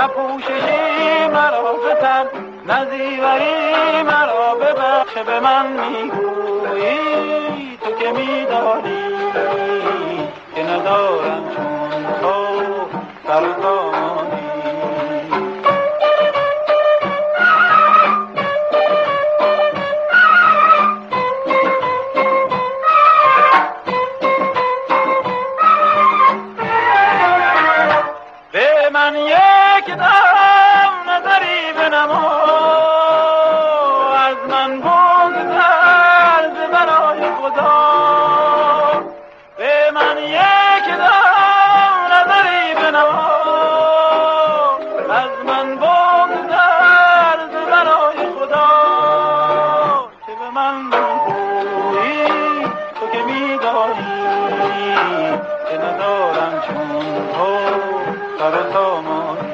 نه پوششی مرا بتن، نه زیوری مرا ببخش. به من میگویی تو که میدانی که ندارم چون تو سر و سامانی. به من یک دم نظری بنما، از من بگذر ز برای خدا. به من یک دم نظری بنما، از من بگذر ز برای خدا. که به من میگویی تو که میدانی که ندارم چون تو سر و سامانی.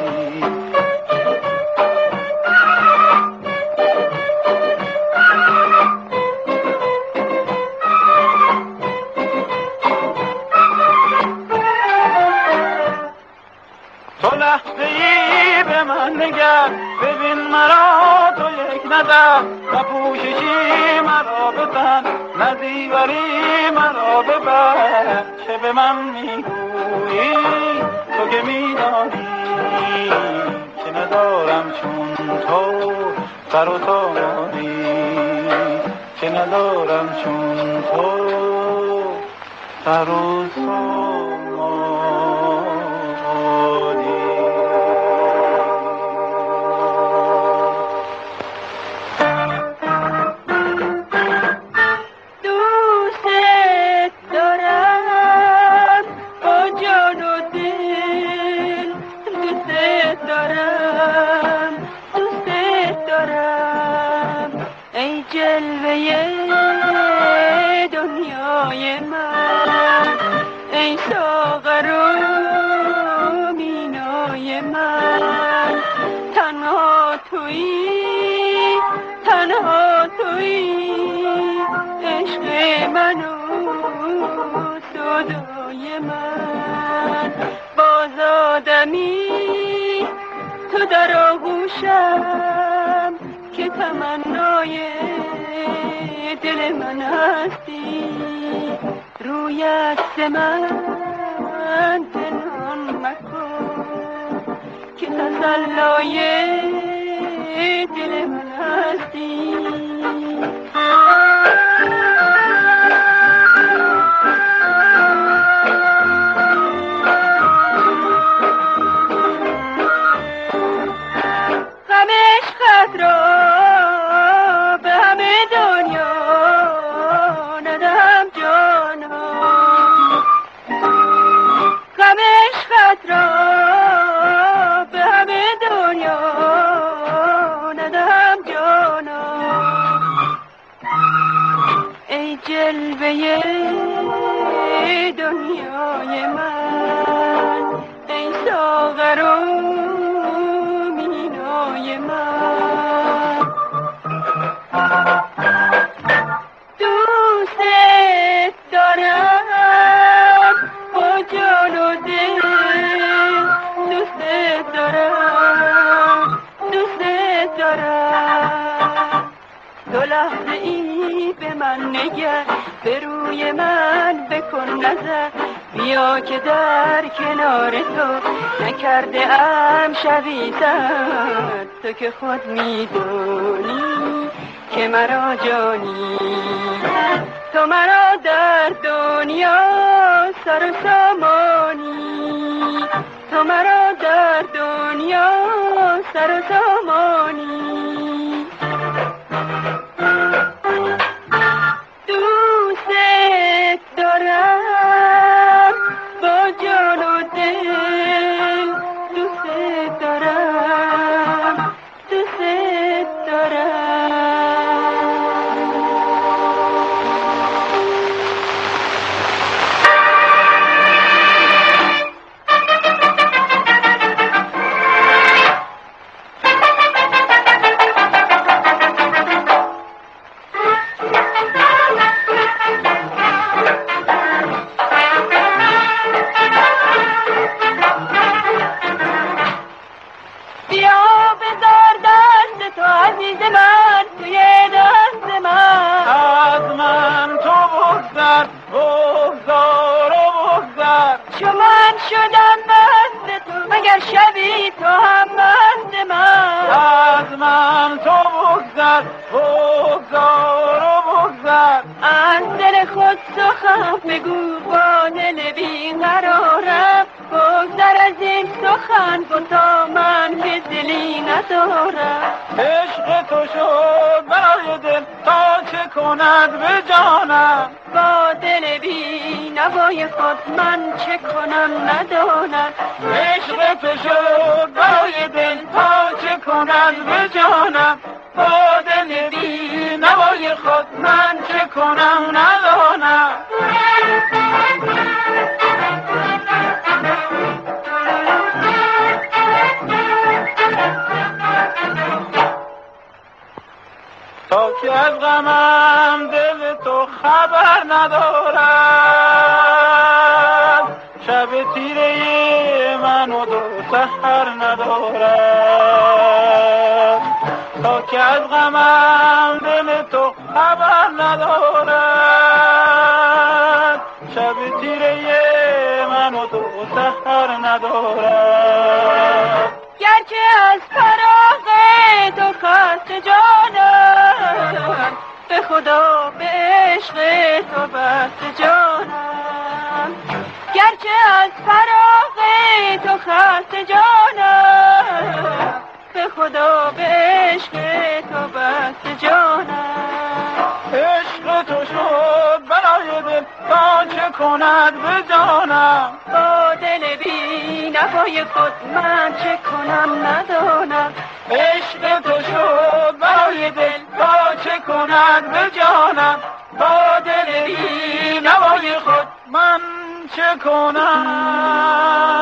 تو لحظه ای به من نگر، ببین مرا تو یک نظر. نه پوششی مرا بزن، نه زیوری مرا ببر. چه به من میگویی تو که میدانی که ندارم چون تو سر و سامانی. که ندارم چون تو سر و سامانی. دنیای من ای ساغر و مینای من، تنها تویی تنها تویی عشق من و صدای من. باز آدمی تو در آغوشم که تمنای دل من هستی. روی عکس من پنهان مکن که تسلای دل من هستی. غم عشقت را به همه دنیا ندهم جانا، غم عشقت را به همه دنیا ندهم جانا. ای جلوه دنیای من، ای ساغر و مینای من، دوست دارم با جان و دل، دوست دارم دوست دارم. تو لحظه ای به من نگر، به روی من بکن نظر. بیا که در کنار تو نکرده ام شبیه‌ت. تو که خود میدونی که مرا جانی، تو مرا در دنیا سر و سامانی. تو مرا در دنیا سر و سامانی. دوست دارم با جان و دل، دوست دارم دوست دارم. بگذر بگذار و بگذر. از دل خود سخن بگو با دل بیقرارم، بگذر از این سخن گتا من که دلی ندارم. عشق تو شد برای دل تا چه کند به جانم، با دل بی نوای خود من چه کنم ندانم. عشق تو شد برای دل تا چه کند به جانم، با دل بی نوای خود من چه کنم ندانم. تا که از غمم دل تو خبر ندارد، شب تیره من و دو سحر ندارد. تا که از غمم دل تو خبر ندارد، شب تیره من و دو سحر ندارد. گرچه از فراغ تو خسته جانم، به خدا به عشق تو بسته جانم. گرچه از فراغ تو خسته جانم، به خدا به عشق تو بسته جانم. عشق تو شد برای دل تا چه کند به جانم، با دل بی نوای خود من چه کنم ندانم. عشق تو شد برای دل تا چه کند به جانم، با دل بی نوای خود من چه کنم